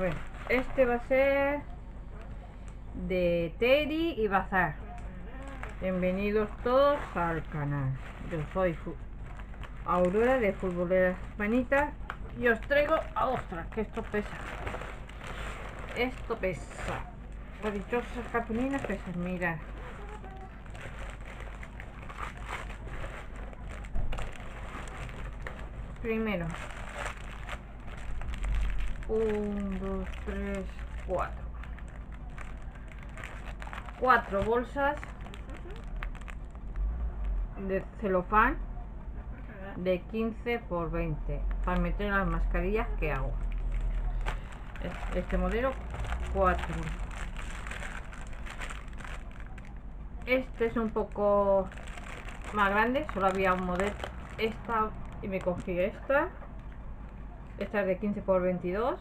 ver, este va a ser de Teddy y Bazar. Bienvenidos todos al canal. Yo soy Aurora de Futboleras Manitas y os traigo a ostras, que esto pesa. Esto pesa. Las dichosas cartulinas pesan, mirad. Primero 1, 2, 3, 4 bolsas de celofán de 15 por 20 para meter las mascarillas que hago. Este modelo 4. Este es un poco más grande, solo había un modelo. Esta y me cogí esta. Esta es de 15 por 22.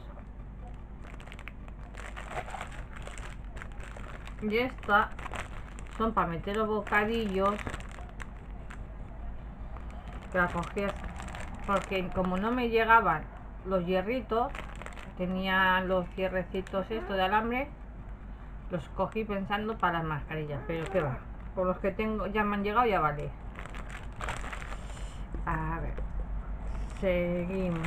Y esta son para meter los bocadillos. Que la cogí porque como no me llegaban los hierritos, tenía los cierrecitos estos de alambre, los cogí pensando para las mascarillas, pero que va, por los que tengo ya me han llegado, ya vale. A ver, seguimos.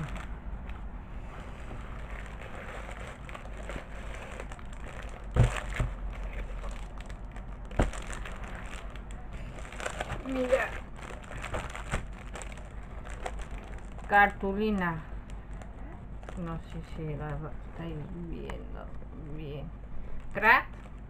Mira, cartulina, no sé si la estáis viendo bien. Crack,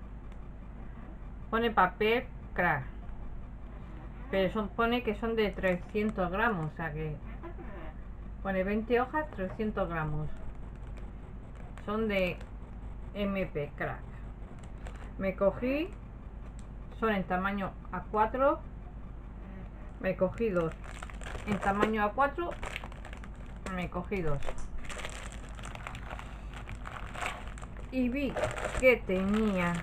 pone papel crack, pero pone que son de 300 gramos, o sea que pone 20 hojas, 300 gramos. Son de MP crack. Me cogí, son en tamaño A4. Me cogí 2. En tamaño A4 me cogí 2. Y vi que tenía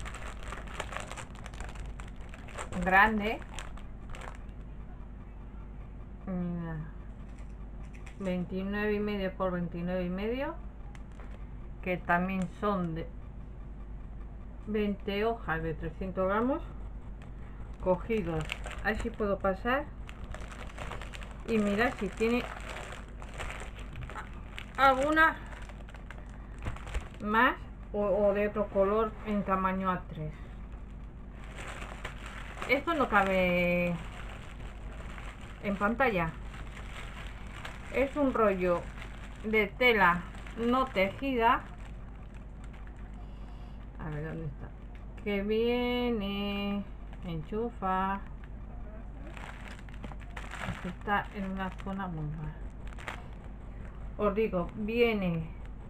grande. Mira, 29,5 por 29,5, que también son de 20 hojas de 300 gramos. Cogí 2. A ver si puedo pasar y mirar si tiene alguna más o de otro color en tamaño A3. Esto no cabe en pantalla. Es un rollo de tela no tejida. A ver dónde está. Que viene, enchufa. Está en una zona muy mala. Os digo, viene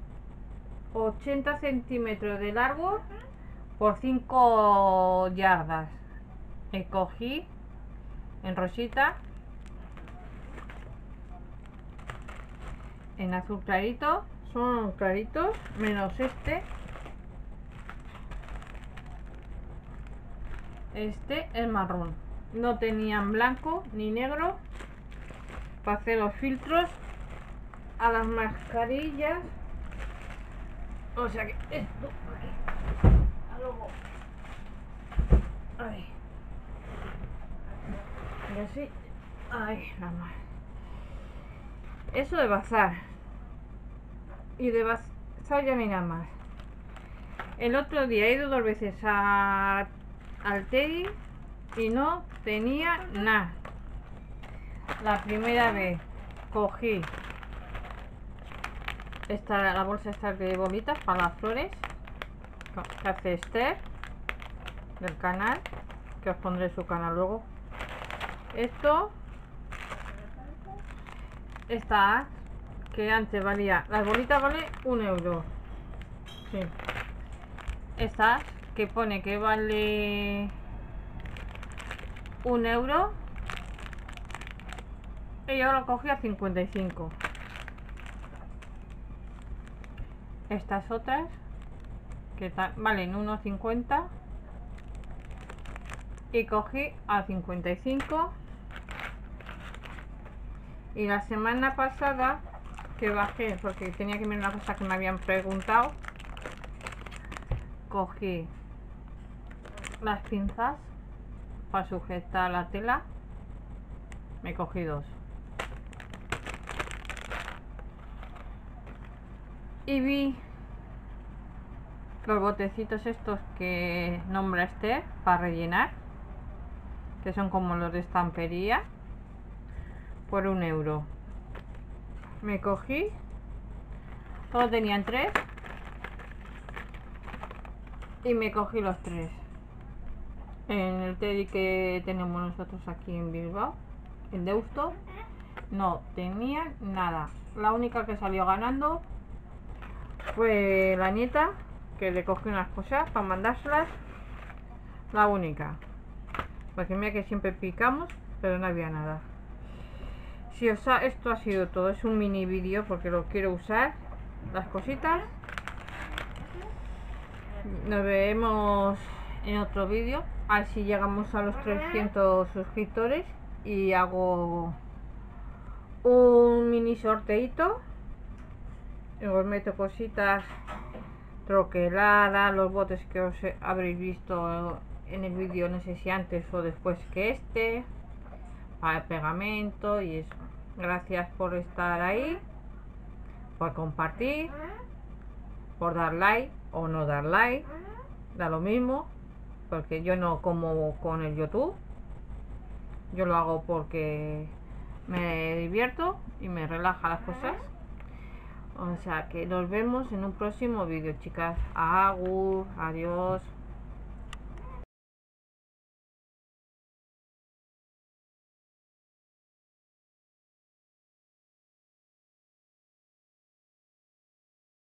80 centímetros de largo por 5 yardas. Me cogí en rosita, en azul clarito, son claritos, menos este. Este es marrón. No tenían blanco ni negro para hacer los filtros a las mascarillas. O sea que esto aquí, luego, ahí, y así, ahí, nada más. Eso de bazar. Y de bazar ya no hay nada más. El otro día he ido 2 veces al Teddy y no tenía nada. La primera vez cogí la bolsa esta de bolitas para las flores que hace Esther del canal, que os pondré su canal luego. Esto, esta que antes valía, las bolitas vale 1 euro. Sí. Estas que pone que vale 1 euro, y yo lo cogí a 55. Estas otras que valen 1,50 y cogí a 55. Y la semana pasada que bajé porque tenía que mirar una cosa que me habían preguntado. Cogí las pinzas para sujetar la tela. Me cogí 2. Y vi los botecitos estos que nombra Esther para rellenar, que son como los de estampería, por 1 euro. Me cogí, solo tenían 3 y me cogí los 3 en el Teddy que tenemos nosotros aquí en Bilbao, en Deusto. No tenía nada. La única que salió ganando fue la nieta, que le cogí unas cosas para mandárselas. La única, porque mira que siempre picamos, pero no había nada. Si esto ha sido todo, es un mini vídeo porque lo quiero usar, las cositas. Nos vemos en otro vídeo, a ver si llegamos a los 300 suscriptores y hago un mini sorteito. Os meto cositas troqueladas, los botes que os habréis visto en el vídeo, no sé si antes o después que este, para el pegamento y eso. Gracias por estar ahí, por compartir, por dar like o no dar like, da lo mismo, porque yo no como con el YouTube, yo lo hago porque me divierto y me relaja las cosas. O sea que nos vemos en un próximo vídeo, chicas. Agur, adiós.